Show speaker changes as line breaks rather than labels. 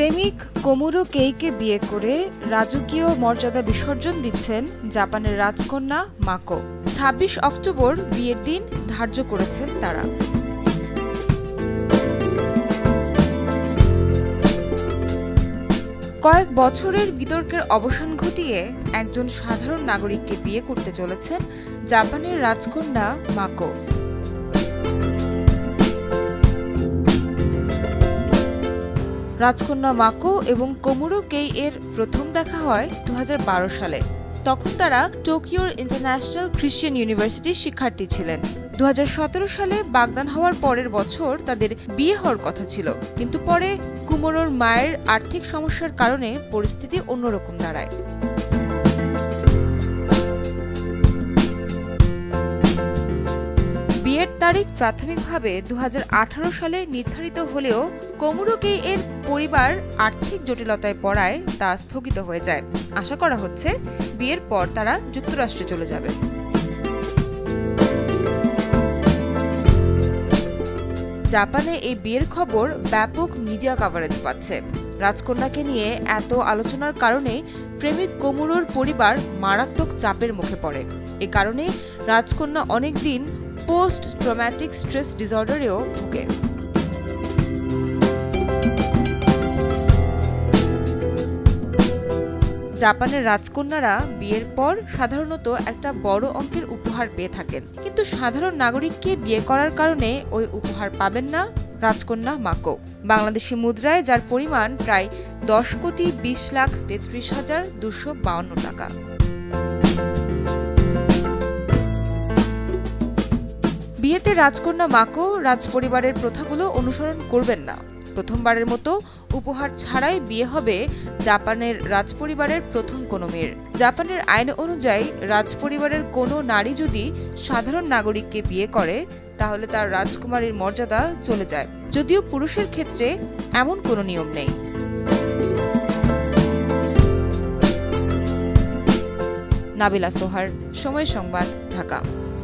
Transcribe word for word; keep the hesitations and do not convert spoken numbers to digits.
প্রেমিক কোমুরো কেইকে বিয়ে করে রাজকীয় মর্যাদা বিসর্জন দিচ্ছেন জাপানের রাজকন্যা মাকো। ছাব্বিশ অক্টোবর বিয়ের দিন ধার্য করেছেন তারা। কয়েক বছরের বিতর্কের অবসান ঘটিয়ে একজন সাধারণ নাগরিককে বিয়ে করতে চলেছেন জাপানের রাজকন্যা মাকো। রাজকন্যা মাকো এবং কোমুরো কেই এর প্রথম দেখা হয় দু হাজার বারো সালে। তখন তারা টোকিওর ইন্টারন্যাশনাল খ্রিশ্চান ইউনিভার্সিটির শিক্ষার্থী ছিলেন। দু হাজার সতেরো সালে বাগদান হওয়ার পরের বছর তাদের বিয়ে হওয়ার কথা ছিল, কিন্তু পরে কোমুরোর মায়ের আর্থিক সমস্যার কারণে পরিস্থিতি অন্যরকম দাঁড়ায়। বিয়ের তারিখ প্রাথমিকভাবে দু হাজার আঠারো সালে নির্ধারিত হলেও কোমুরো কেই এর পরিবার আর্থিক জটিলতায় পড়ায় তা স্থগিত হয়ে যায়। আশা করা হচ্ছে বিয়ের পর তারা যুক্তরাষ্ট্রে চলে যাবে। জাপানে এই বিয়ের খবর ব্যাপক মিডিয়া কভারেজ পাচ্ছে। রাজকন্যাকে নিয়ে এত আলোচনার কারণে প্রেমিক কোমুরোর পরিবার মারাত্মক চাপের মুখে পড়ে। এ কারণে রাজকন্যা অনেকদিন পোস্ট ট্রমাটিক স্ট্রেস ডিসঅর্ডারেও ভোগে। জাপানের রাজকন্যারা বিয়ের পর সাধারণত একটা বড় অঙ্কের উপহার পেয়ে থাকেন, কিন্তু সাধারণ নাগরিককে বিয়ে করার কারণে ওই উপহার পাবেন না রাজকন্যা মাকো। বাংলাদেশি মুদ্রায় যার পরিমাণ প্রায় দশ কোটি বিশ লাখ তেত্রিশ হাজার দুশো বাউন্ন টাকা। বিয়েতে রাজকন্যা মাকো রাজপরিবারের প্রথাগুলো অনুসরণ করবেন না। প্রথমবারের মতো উপহার ছাড়াই বিয়ে হবে জাপানের রাজপরিবারের প্রথম কোনো মেয়ের। জাপানের আইন অনুযায়ী রাজপরিবারের কোনো নারী যদি সাধারণ নাগরিককে বিয়ে করে তাহলে তার রাজকুমারীর মর্যাদা চলে যায়, যদিও পুরুষের ক্ষেত্রে এমন কোনো নিয়ম নেই। নাবিলা সোহার, সময় সংবাদ, ঢাকা।